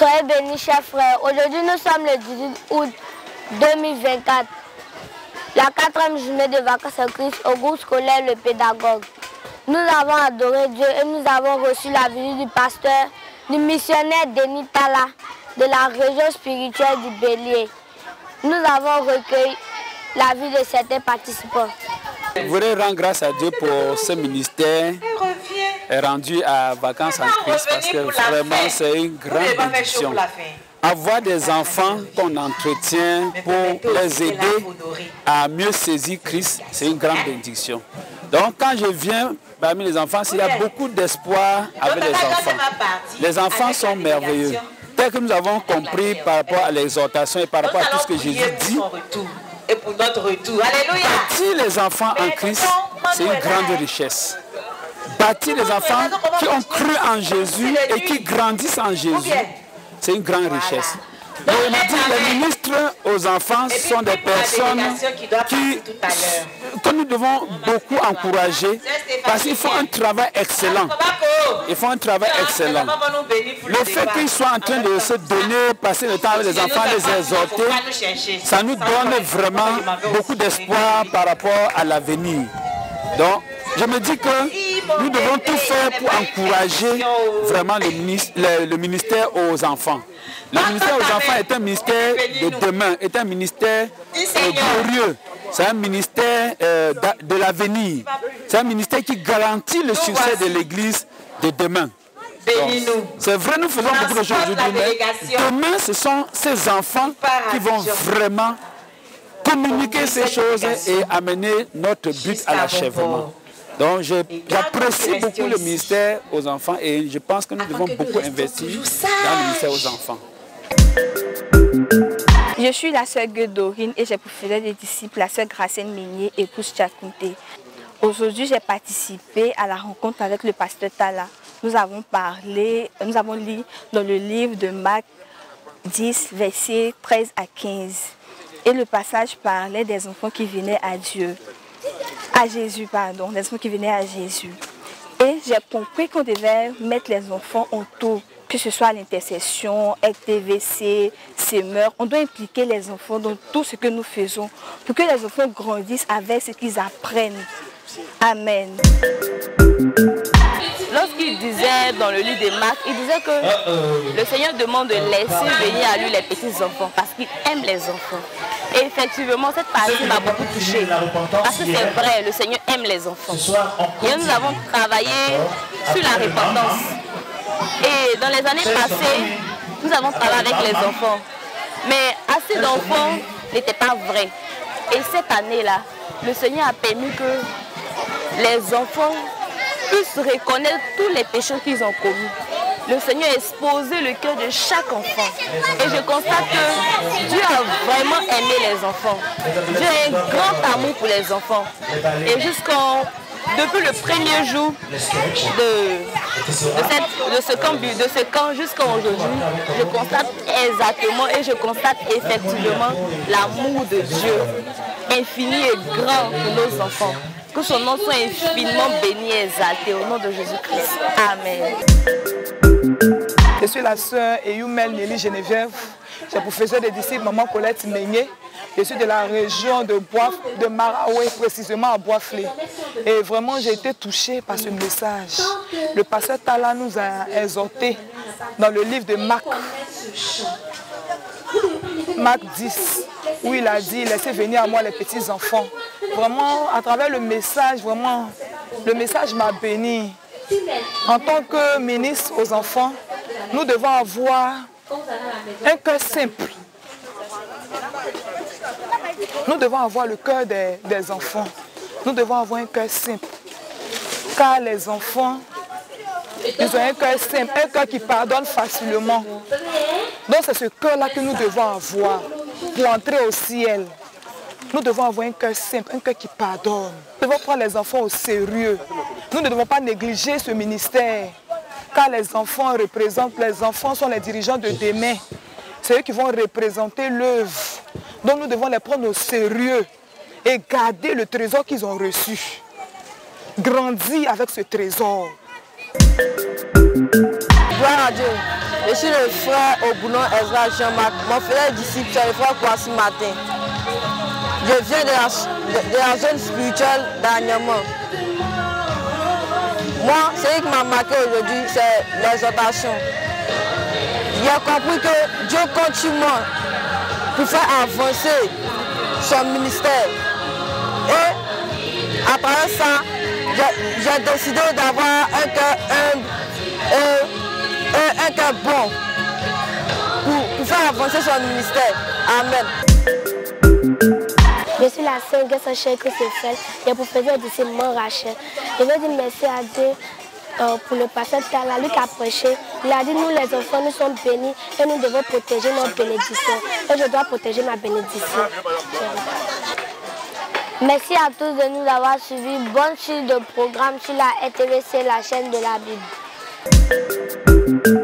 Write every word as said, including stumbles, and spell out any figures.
Soyez bénis, chers frères. Aujourd'hui, nous sommes le dix-huit août deux mille vingt-quatre. La quatrième journée de vacances en Christ au groupe scolaire Le Pédagogue. Nous avons adoré Dieu et nous avons reçu la visite du pasteur, du missionnaire Denis Tala, de la région spirituelle du Bélier. Nous avons recueilli la vie de certains participants. Je voudrais rendre grâce à Dieu pour ce ministère rendu à Vacances en Christ parce que vraiment c'est une grande bénédiction. Avoir des enfants qu'on entretient pour les aider à mieux saisir Christ, c'est une grande bénédiction. Donc quand je viens parmi les enfants, il y a beaucoup d'espoir avec les enfants. Les enfants sont merveilleux. Tel que nous avons compris par rapport à l'exhortation et par rapport à tout ce que Jésus dit, et pour notre retour. Alléluia. Bâtir les enfants en Christ, c'est une grande richesse. Bâtir les enfants qui ont cru en Jésus et qui grandissent en Jésus, c'est une grande richesse. Donc, on a dit, les ministres aux enfants sont des personnes qui, que nous devons beaucoup encourager parce qu'ils font un travail excellent. Ils font un travail excellent. Le fait qu'ils soient en train de se donner, passer le temps avec les enfants, les exhorter, ça nous donne vraiment beaucoup d'espoir par rapport à l'avenir. Donc, je me dis que nous devons tout faire pour encourager vraiment le ministère, le, le ministère aux enfants. Le ministère aux enfants est un ministère de demain, est un ministère glorieux. C'est un ministère euh, de l'avenir. C'est un ministère qui garantit le succès de l'Église de demain. C'est vrai, nous faisons beaucoup de choses aujourd'hui, mais demain, ce sont ces enfants qui vont vraiment communiquer ces choses et amener notre but à l'achèvement. Donc j'apprécie beaucoup le ministère aux enfants et je pense que nous devons beaucoup investir dans le ministère aux enfants. Je suis la sœur Guedorine et j'ai pour fidèle des disciples la sœur Gracienne Meignier, épouse Tchakounté. Aujourd'hui, j'ai participé à la rencontre avec le pasteur Tala. Nous avons parlé, nous avons lu dans le livre de Marc dix, versets treize à quinze. Et le passage parlait des enfants qui venaient à Dieu. À Jésus, pardon, des enfants qui venaient à Jésus. Et j'ai compris qu'on devait mettre les enfants autour, que ce soit à l'intercession, R T V C, Semeur. On doit impliquer les enfants dans tout ce que nous faisons pour que les enfants grandissent avec ce qu'ils apprennent. Amen. Lorsqu'il disait dans le livre de Marc, il disait que le Seigneur demande de laisser venir à lui les petits enfants parce qu'il aime les enfants. Et effectivement, cette partie m'a beaucoup touchée. Parce que c'est vrai, le Seigneur aime les enfants. Et nous avons travaillé sur la repentance. Et dans les années passées, nous avons travaillé avec les enfants. Mais assez d'enfants n'étaient pas vrais. Et cette année-là, le Seigneur a permis que les enfants puissent reconnaître tous les péchés qu'ils ont commis. Le Seigneur a exposé le cœur de chaque enfant. Et je constate que Dieu a vraiment aimé les enfants. Dieu a un grand amour pour les enfants. Et jusqu'en... Depuis le premier jour de, de, cette, de ce camp, de ce camp jusqu'à aujourd'hui, je constate exactement et je constate effectivement l'amour de Dieu, infini et grand pour nos enfants. Que son nom soit infiniment béni et exalté au nom de Jésus-Christ. Amen. Je suis la sœur Eyoumel Nelly Geneviève. J'ai pour professeur des disciples Maman Colette Meignier. Je suis de la région de, Bois, de Maraoué, précisément à Boisflé. Et vraiment, j'ai été touchée par ce message. Le pasteur Tala nous a exhortés dans le livre de Marc, Marc dix, où il a dit « Laissez venir à moi les petits enfants ». Vraiment, à travers le message, vraiment, le message m'a béni. En tant que ministre aux enfants, nous devons avoir un cœur simple. Nous devons avoir le cœur des, des enfants. Nous devons avoir un cœur simple. Car les enfants, ils ont un cœur simple, un cœur qui pardonne facilement. Donc c'est ce cœur-là que nous devons avoir pour entrer au ciel. Nous devons avoir un cœur simple, un cœur qui pardonne. Nous devons prendre les enfants au sérieux. Nous ne devons pas négliger ce ministère. Car les enfants représentent, les enfants sont les dirigeants de demain. C'est eux qui vont représenter l'œuvre. Donc nous devons les prendre au sérieux et garder le trésor qu'ils ont reçu. Grandir avec ce trésor. Gloire à Dieu. Je suis le frère Obunon Ezra Jean-Marc. Mon frère disciple, c'est le frère Kwasi Martin. Je viens de la, de, de la zone spirituelle d'Agnement. Moi, ce qui m'a marqué aujourd'hui, c'est l'exhortation. J'ai compris que Dieu continue pour faire avancer son ministère. Et à travers ça, j'ai décidé d'avoir un cœur humble et un, un cœur bon pour, pour faire avancer son ministère. Amen. Je suis la sœur Guessachère Christelle et professeur du Simon Rachel. Je veux dire merci à Dieu euh, pour le pasteur Tala, lui qui a prêché. Il a dit nous les enfants, nous sommes bénis et nous devons protéger notre bénédiction. Et je dois protéger ma bénédiction. Merci à tous de nous avoir suivis. Bonne suite de programme sur la R T V C, la chaîne de la Bible.